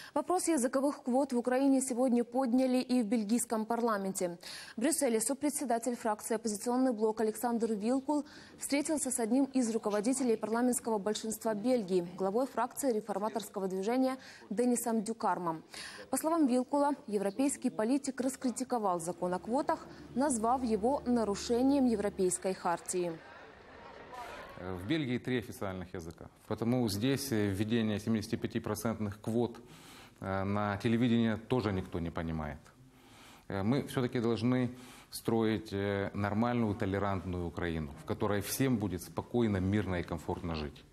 Вопрос языковых квот в Украине сегодня подняли и в бельгийском парламенте. В Брюсселе сопредседатель фракции «Оппозиционный блок» Александр Вилкул встретился с одним из руководителей парламентского большинства Бельгии, главой фракции реформаторского движения Денисом Дюкармом. По словам Вилкула, европейский политик раскритиковал закон о квотах, назвав его нарушением Европейской хартии. В Бельгии 3 официальных языка, потому здесь введение 75% квот на телевидение тоже никто не понимает. Мы все-таки должны строить нормальную, толерантную Украину, в которой всем будет спокойно, мирно и комфортно жить.